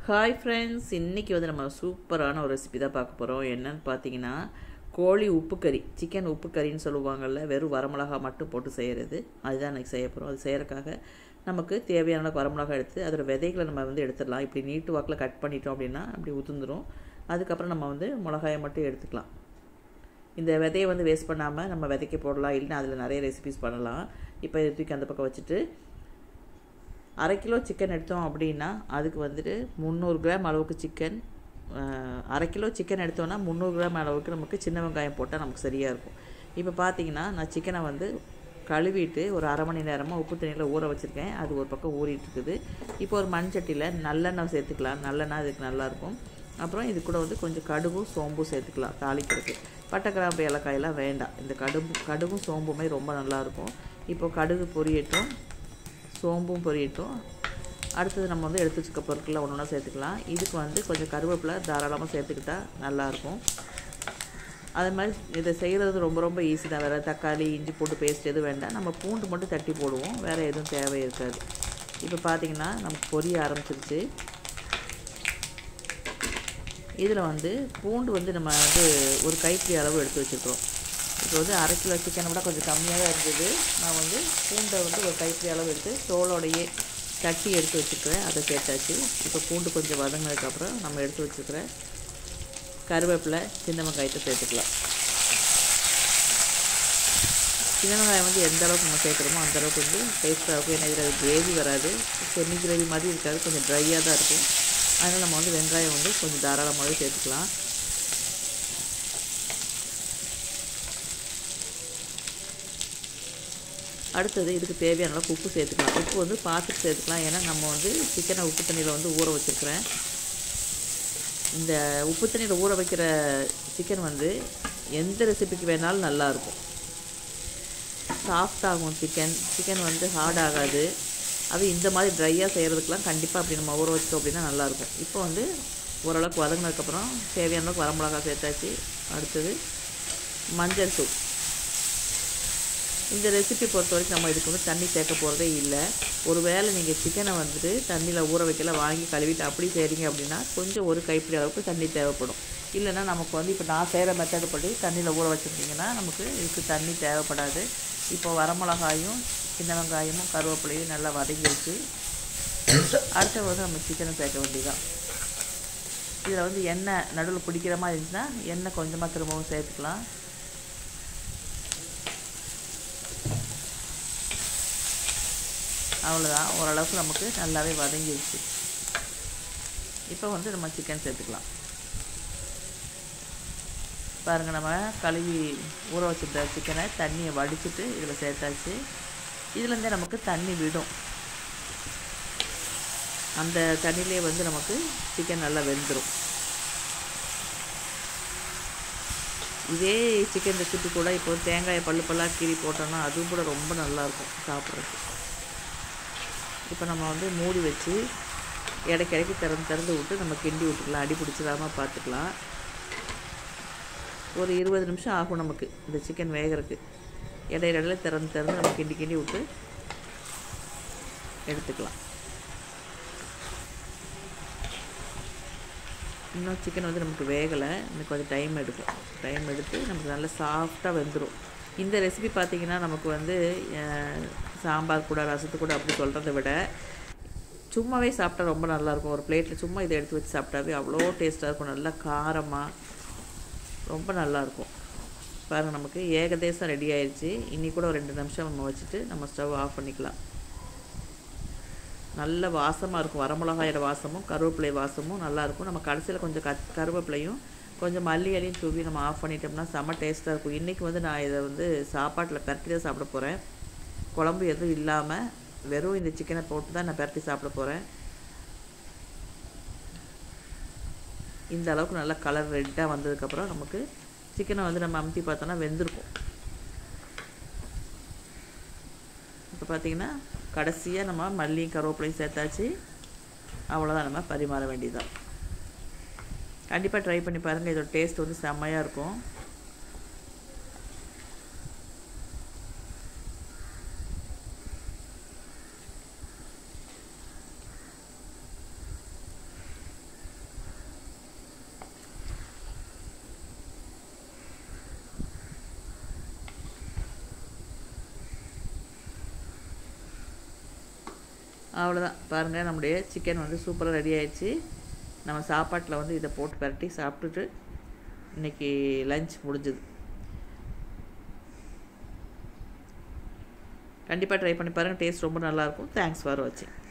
Hi friends, இன்றைக்கி வந்து நம்ம சூப்பரான ஒரு ரெசிபி தான் பார்க்க போகிறோம். என்னன்னு பார்த்தீங்கன்னா, கோழி உப்பு கறி, சிக்கன் உப்பு கறின்னு சொல்லுவாங்கள்ல, வெறும் வரமிளகா மட்டும் போட்டு செய்கிறது. அதுதான் இன்றைக்கி செய்ய போகிறோம். அது செய்கிறதுக்காக நமக்கு தேவையான வரமிளகா எடுத்து அதோட விதைகளை நம்ம வந்து எடுத்துடலாம். இப்படி நீட்டு வாக்கில் கட் பண்ணிட்டோம் அப்படின்னா அப்படி உதிர்ந்துடும். அதுக்கப்புறம் நம்ம வந்து மிளகாயை மட்டும் எடுத்துக்கலாம். இந்த விதையை வந்து வேஸ்ட் பண்ணாமல் நம்ம விதைக்க போடலாம், இல்லைன்னா அதில் நிறைய ரெசிபிஸ் பண்ணலாம். இப்போ இதை தூக்கி அந்த பக்கம் வச்சுட்டு, 1/2 கிலோ சிக்கன் எடுத்தோம் அப்படின்னா அதுக்கு வந்துட்டு 300 கிராம் அளவுக்கு சிக்கன், 1/2 கிலோ சிக்கன் எடுத்தோன்னா 300 கிராம் அளவுக்கு நமக்கு சின்ன வெங்காயம் போட்டால் நமக்கு சரியாக இருக்கும். இப்போ பார்த்தீங்கன்னா நான் சிக்கனை வந்து கழுவிட்டு ஒரு அரை மணி நேரமாக உப்பு தண்ணியில் ஊற வச்சுருக்கேன். அது ஒரு பக்கம் ஊறிட்டு இருக்குது. இப்போ ஒரு மண் சட்டியில் நல்லெண்ணெய் சேர்த்துக்கலாம். நல்லெண்ணெய் அதுக்கு நல்லாயிருக்கும். அப்புறம் இது கூட வந்து கொஞ்சம் கடுகும் சோம்பும் சேர்த்துக்கலாம் தாளிக்கிறதுக்கு. பட்டை கிராம்பு ஏலக்காயெல்லாம் வேண்டாம். இந்த கடுகும் சோம்புமே ரொம்ப நல்லாயிருக்கும். இப்போ கடுகு பொரியட்டும், சோம்பும் பொரியட்டும். அடுத்தது நம்ம வந்து எடுத்து வச்சுக்க பொருட்களை ஒன்று ஒன்றா சேர்த்துக்கலாம். இதுக்கு வந்து கொஞ்சம் கருவேப்பிலை தாராளமாக சேர்த்துக்கிட்டால் நல்லாயிருக்கும். அது மாதிரி இதை செய்கிறது ரொம்ப ரொம்ப ஈஸி தான். வேறு தக்காளி இஞ்சி போட்டு பேஸ்ட் எதுவும் வேண்டாம். நம்ம பூண்டு மட்டும் தட்டி போடுவோம், வேறு எதுவும் தேவை இருக்காது. இப்போ பார்த்திங்கன்னா நமக்கு பொரிய ஆரம்பிச்சிருச்சு. இதில் வந்து பூண்டு வந்து நம்ம வந்து ஒரு கைப்பிடி அளவு எடுத்து வச்சுருக்கிறோம். இப்போ வந்து 1/2 கிலோ சிக்கனை விட கொஞ்சம் கம்மியாக தான் இருந்தது. நான் வந்து பூண்டை வந்து ஒரு கைப்பிடி அளவு எடுத்து தோலோடையே தட்டி எடுத்து வச்சுருக்கிறேன். அதை சேர்த்தாச்சு. இப்போ பூண்டு கொஞ்சம் வதங்கினதுக்கப்புறம் நம்ம எடுத்து வச்சுருக்கிற கருவேப்பிலை சின்ன வெங்காயத்தை சேர்த்துக்கலாம். சின்ன வெங்காயம் வந்து எந்த அளவுக்கு நம்ம சேர்க்குறோமோ அந்தளவுக்கு வந்து டேஸ்ட்டாக இருக்கும். ஏன்னா இதில் கிரேவி வராது, செமி கிரேவி மாதிரி இருக்காது, கொஞ்சம் ட்ரையாக தான் இருக்கும். அதனால் நம்ம வந்து வெங்காயம் வந்து கொஞ்சம் தாராளமாகவே சேர்த்துக்கலாம். அடுத்தது இதுக்கு தேவையான அளவுக்கு உப்பு சேர்த்துக்கலாம். உப்பு வந்து பார்த்துட்டு சேர்த்துக்கலாம். ஏன்னா நம்ம வந்து சிக்கனை உப்பு தண்ணியில் வந்து ஊற வச்சுருக்கிறேன். இந்த உப்பு தண்ணியில் ஊற வைக்கிற சிக்கன் வந்து எந்த ரெசிபிக்கு வேணாலும் நல்லாயிருக்கும். சாஃப்டாகும் சிக்கன் வந்து ஹார்ட் ஆகாது. அது இந்த மாதிரி ட்ரையாக செய்கிறதுக்கெலாம் கண்டிப்பாக அப்படி நம்ம ஊற வச்சிட்டோம் அப்படின்னா நல்லாயிருக்கும். இப்போ வந்து ஓரளவுக்கு வதங்கினதுக்கப்புறம் தேவையான அளவுக்கு வரமிளகா சேர்த்தாச்சு. அடுத்தது மஞ்சள் தூள். இந்த ரெசிபி பொறுத்த வரைக்கும் நம்ம இதுக்கு வந்து தண்ணி சேர்க்க போகிறதே இல்லை. ஒரு வேளை நீங்கள் சிக்கனை வந்துட்டு தண்ணியில் ஊற வைக்கல வாங்கி கழுவிட்டு அப்படி செய்கிறீங்க அப்படின்னா கொஞ்சம் ஒரு கைப்பிடி அளவுக்கு தண்ணி தேவைப்படும். இல்லைன்னா நமக்கு வந்து இப்போ நான் செய்கிற மெத்தடு படி தண்ணியில் ஊற வச்சுருந்தீங்கன்னா நமக்கு இதுக்கு தண்ணி தேவைப்படாது. இப்போ வரமிளகாயும் சின்ன வெங்காயமும் கருவேப்பிலையும் நல்லா வதங்கிடுச்சு. அடுத்த வந்து நம்ம சிக்கனை சேர்க்க வேண்டியதான். இதில் வந்து எண்ணெய் நடுவில் பிடிக்கிற மாதிரி இருந்துச்சுன்னா எண்ணெய் கொஞ்சமாக திரும்பவும் சேர்த்துக்கலாம். அவ்வளோதான், ஓரளவுக்கு நமக்கு நல்லாவே வதங்கிடுச்சு. இப்போ வந்து நம்ம சிக்கன் சேர்த்துக்கலாம். பாருங்கள், நம்ம கழுவி ஊற வச்சுருந்த சிக்கனை தண்ணியை வடிச்சிட்டு இதில் சேர்த்தாச்சு. இதுலேருந்தே நமக்கு தண்ணி விடும். அந்த தண்ணியிலே வந்து நமக்கு சிக்கன் நல்லா வெந்துடும். இதே சிக்கன் ரெசிபி கூட இப்போ தேங்காயை பல்லாக கீறி போட்டோன்னா அதுவும் கூட ரொம்ப நல்லாயிருக்கும் சாப்பிட்றதுக்கு. இப்போ நம்ம வந்து மூடி வச்சு இடைக்கு திறந்து விட்டு நம்ம கிண்டி விட்டுக்கலாம். அடி பிடிச்சிடாமல் பார்த்துக்கலாம். ஒரு 20 நிமிஷம் ஆகும் நமக்கு இந்த சிக்கன் வேகிறதுக்கு. இடையில திறந்து நம்ம கிண்டி விட்டு எடுத்துக்கலாம். இன்னும் சிக்கன் வந்து நமக்கு வேகலை, இன்னும் கொஞ்சம் டைம் எடுக்கும். டைம் எடுத்து நமக்கு நல்லா சாஃப்டாக வெந்துடும். இந்த ரெசிபி பார்த்திங்கன்னா நமக்கு வந்து சாம்பார் கூட ரசத்து கூட அப்படி சொல்கிறத விட சும்மாவே சாப்பிட்டா ரொம்ப நல்லாயிருக்கும். ஒரு பிளேட்டில் சும்மா இதை எடுத்து வச்சு சாப்பிட்டாவே அவ்வளோ டேஸ்ட்டாக இருக்கும். நல்லா காரமாக ரொம்ப நல்லாயிருக்கும். பாருங்கள், நமக்கு ஏகதேசம் ரெடி ஆயிடுச்சு. இன்னி கூட ஒரு 2 நிமிஷம் நம்ம வச்சுட்டு நம்ம ஸ்டவ் ஆஃப் பண்ணிக்கலாம். நல்ல வாசமாக இருக்கும். வரமிளகாயோட வாசமும் கருவேப்பிலை வாசமும் நல்லாயிருக்கும். நம்ம கடைசியில் கொஞ்சம் கருவேப்பிலையும் கொஞ்சம் மல்லி இலையும் தூவி நம்ம ஆஃப் பண்ணிட்டோம்னா செம்ம டேஸ்ட்டாக இருக்கும். இன்றைக்கி வந்து நான் இதை வந்து சாப்பாட்டில் பரட்டி தான் சாப்பிட போகிறேன். குழம்பு எதுவும் இல்லாமல் வெறும் இந்த சிக்கனை போட்டு தான் நான் பரட்டி சாப்பிட போகிறேன். இந்த அளவுக்கு நல்லா கலர் ரெட்டாக வந்ததுக்கப்புறம் நமக்கு சிக்கனை வந்து நம்ம அமுத்தி பார்த்தோன்னா வெந்திருக்கும். இப்போ பார்த்திங்கன்னா கடைசியாக நம்ம மல்லியும் கருவேப்பிலையும் சேர்த்தாச்சு. அவ்வளோதான், நம்ம பரிமாற வேண்டியதுதான். கண்டிப்பாக ட்ரை பண்ணி பாருங்கள். இதோட டேஸ்ட் வந்து செம்மையாக இருக்கும். அவ்வளோதான் பாருங்கள், நம்முடைய சிக்கன் வந்து சூப்பராக ரெடி ஆயிடுச்சு. நம்ம சாப்பாட்டில் வந்து இதை போட்டு பரட்டி சாப்பிட்டுட்டு இன்றைக்கி லஞ்ச் முடிஞ்சுது. கண்டிப்பாக ட்ரை பண்ணி பாருங்கள், டேஸ்ட் ரொம்ப நல்லாயிருக்கும். தேங்க்ஸ் ஃபார் வாட்சிங்.